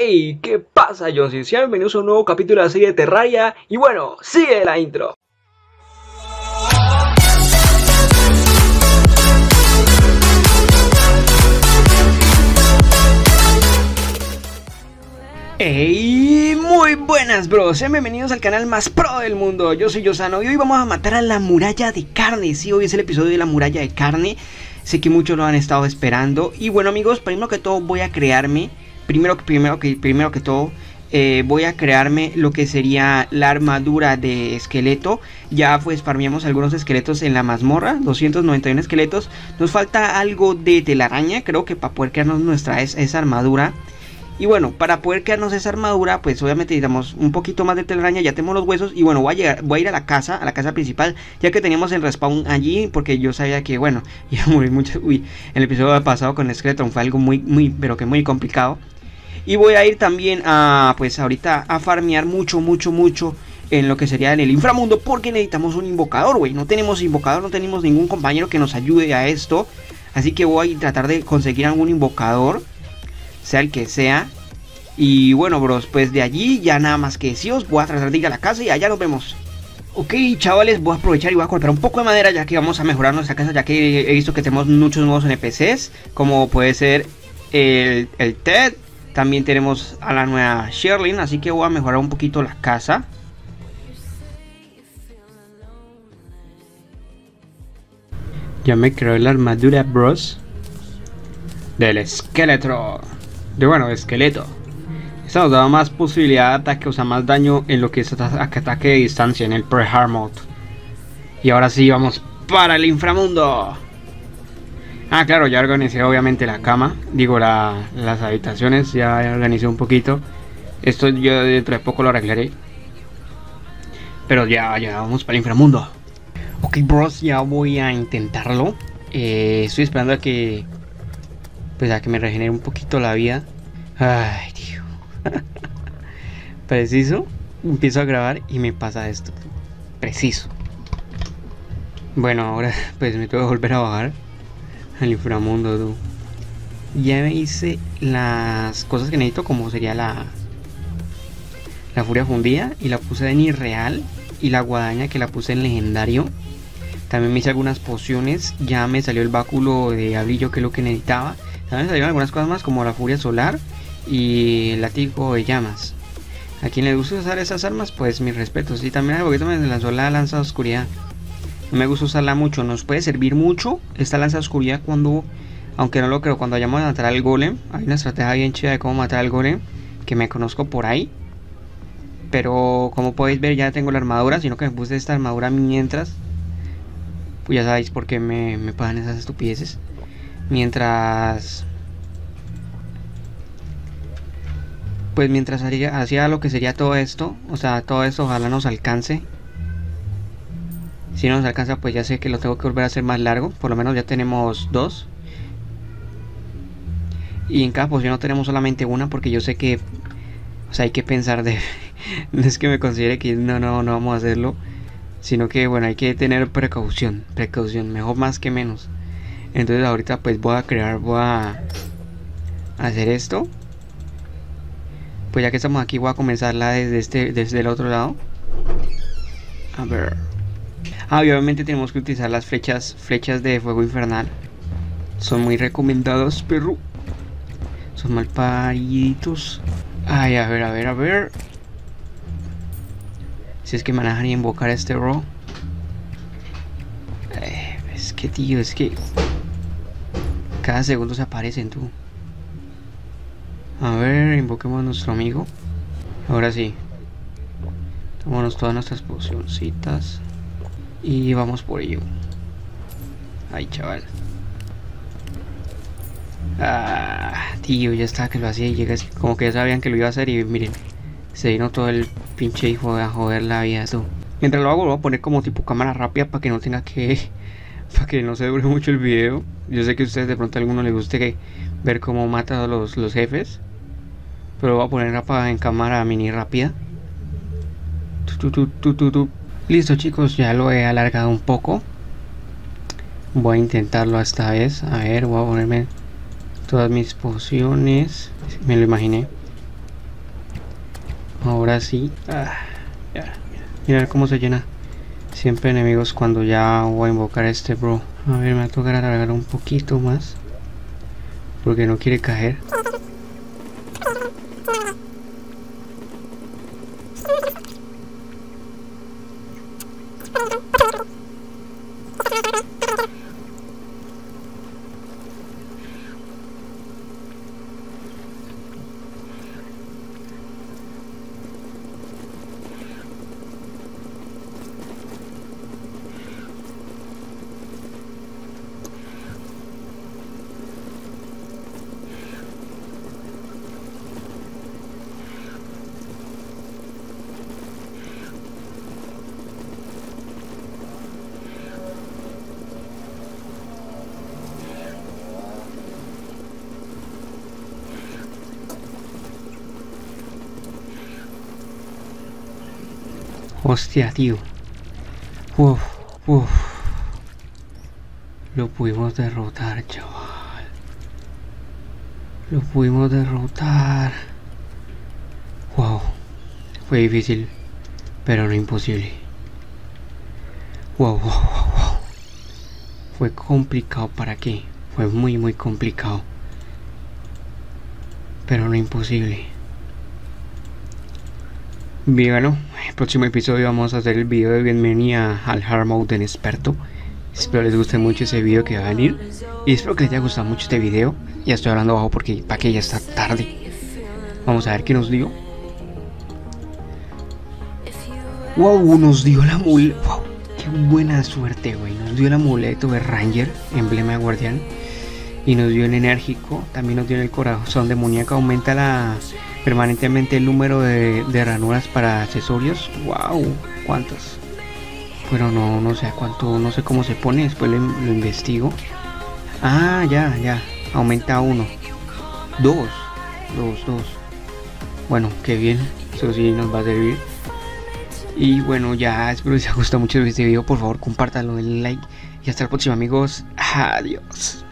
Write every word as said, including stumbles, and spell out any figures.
Hey, ¿qué pasa, Johnson? Sean bienvenidos a un nuevo capítulo de la serie de Terraria. Y bueno, sigue la intro. Hey, muy buenas, bros. Sean bienvenidos al canal más pro del mundo. Yo soy Yosano y hoy vamos a matar a la muralla de carne. Sí, hoy es el episodio de la muralla de carne. Sé que muchos lo han estado esperando. Y bueno, amigos, primero que todo voy a crearme Primero que, primero que, primero que todo eh, voy a crearme lo que sería la armadura de esqueleto. Ya pues farmeamos algunos esqueletos en la mazmorra, doscientos noventa y uno esqueletos. Nos falta algo de telaraña, creo que para poder crearnos nuestra es, esa armadura. Y bueno, para poder crearnos esa armadura, pues obviamente necesitamos un poquito más de telaraña. Ya tenemos los huesos y bueno, voy a, llegar, voy a ir a la casa, a la casa principal, ya que teníamos el respawn allí, porque yo sabía que, bueno, iba a morir mucho. Uy, el episodio pasado con Skeleton fue algo muy, muy, pero que muy complicado. Y voy a ir también a, pues ahorita a farmear mucho, mucho, mucho en lo que sería en el inframundo, porque necesitamos un invocador, güey. No tenemos invocador, no tenemos ningún compañero que nos ayude a esto. Así que voy a tratar de conseguir algún invocador, sea el que sea. Y bueno, bros, pues de allí ya nada más que deciros, voy a tratar de ir a la casa y allá nos vemos. Ok, chavales, voy a aprovechar y voy a cortar un poco de madera, ya que vamos a mejorar nuestra casa, ya que he visto que tenemos muchos nuevos N P Cs, como puede ser el, el Ted. También tenemos a la nueva Sherlyn, así que voy a mejorar un poquito la casa. Ya me creó la armadura, bros, del esqueleto. De bueno, esqueleto. Esto nos da más posibilidad de ataque, o sea, más daño en lo que es ataque de distancia en el pre-hard mode. Y ahora sí, vamos para el inframundo. Ah, claro, ya organicé obviamente la cama, digo la, las habitaciones, ya organicé un poquito. Esto yo dentro de poco lo arreglaré. Pero ya, ya vamos para el inframundo. Ok, bros, ya voy a intentarlo. Eh, estoy esperando a que, pues a que me regenere un poquito la vida. Ay, tío. Preciso, empiezo a grabar y me pasa esto. Preciso. Bueno, ahora pues me tengo que volver a bajar al inframundo, tú. Ya me hice las cosas que necesito, como sería la la furia fundida, y la puse en irreal, y la guadaña que la puse en legendario. También me hice algunas pociones. Ya me salió el báculo de abril, que es lo que necesitaba. También me salieron algunas cosas más, como la furia solar y el látigo de llamas. A quien le gusta usar esas armas, pues mis respetos. Y también algo que me lanzó la lanza de oscuridad. No me gusta usarla mucho, nos puede servir mucho esta lanza de oscuridad cuando, aunque no lo creo, cuando vayamos a matar al golem. Hay una estrategia bien chida de cómo matar al golem, que me conozco por ahí. Pero como podéis ver, ya tengo la armadura, sino que me puse esta armadura mientras. Pues ya sabéis por qué me, me pagan esas estupideces. Mientras... Pues mientras hacía, hacía lo que sería todo esto, o sea, todo esto ojalá nos alcance. Si no nos alcanza, pues ya sé que lo tengo que volver a hacer más largo. Por lo menos ya tenemos dos. Y en cada posición no tenemos solamente una, porque yo sé que, o sea, hay que pensar de... No es que me considere que no, no, no vamos a hacerlo, sino que bueno, hay que tener precaución. Precaución, mejor más que menos. Entonces ahorita pues voy a crear, voy a hacer esto. Pues ya que estamos aquí, voy a comenzarla desde este, desde el otro lado. A ver. Ah, obviamente tenemos que utilizar las flechas, flechas de fuego infernal. Son muy recomendados, perro. Son mal pariditos. Ay, a ver, a ver, a ver. Si es que me dejan invocar a este bro. Eh, es que, tío, es que cada segundo se aparecen, tú. A ver, invoquemos a nuestro amigo. Ahora sí. Tomémonos todas nuestras pocioncitas y vamos por ello. Ay, chaval. Ah, tío, ya estaba que lo hacía y llega así, como que ya sabían que lo iba a hacer y miren, se vino todo el pinche hijo a joder la vida, tú. Mientras lo hago, lo voy a poner como tipo cámara rápida para que no tenga que... para que no se dure mucho el video. Yo sé que a ustedes de pronto a alguno les guste que ver cómo mata a los, los jefes, pero lo voy a poner en cámara mini rápida. Tu, tu, tu, tu, tu. Listo, chicos, ya lo he alargado un poco. Voy a intentarlo esta vez. A ver, voy a ponerme todas mis pociones. Me lo imaginé. Ahora sí. Ah, ya. Mira cómo se llena. Siempre enemigos cuando ya voy a invocar a este bro. A ver, me va a tocar alargar un poquito más. Porque no quiere caer. Hostia, tío. Uf, uf. Lo pudimos derrotar, chaval. Lo pudimos derrotar. Wow. Fue difícil, pero no imposible. Wow, wow, wow, wow. Fue complicado, ¿para qué? Fue muy, muy complicado. Pero no imposible. Bien, bueno, en el próximo episodio vamos a hacer el video de bienvenida al Hard Mode en experto. Espero les guste mucho ese video que va a venir. Y espero que les haya gustado mucho este video. Ya estoy hablando bajo porque para que ya está tarde. Vamos a ver qué nos dio. Wow, nos dio la mul. Wow, qué buena suerte, güey. Nos dio el amuleto de Ranger, emblema de guardián. Y nos dio el enérgico. También nos dio el corazón demoníaco. Aumenta la... permanentemente el número de, de ranuras para accesorios. Wow, ¿cuántas? Pero no, no sé a cuánto, no sé cómo se pone, después lo, lo investigo. Ah, ya, ya, aumenta uno. Dos, dos, dos. Bueno, qué bien, eso sí nos va a servir. Y bueno, ya, espero que les haya gustado mucho este video. Por favor, compártanlo, denle like. Y hasta la próxima, amigos. Adiós.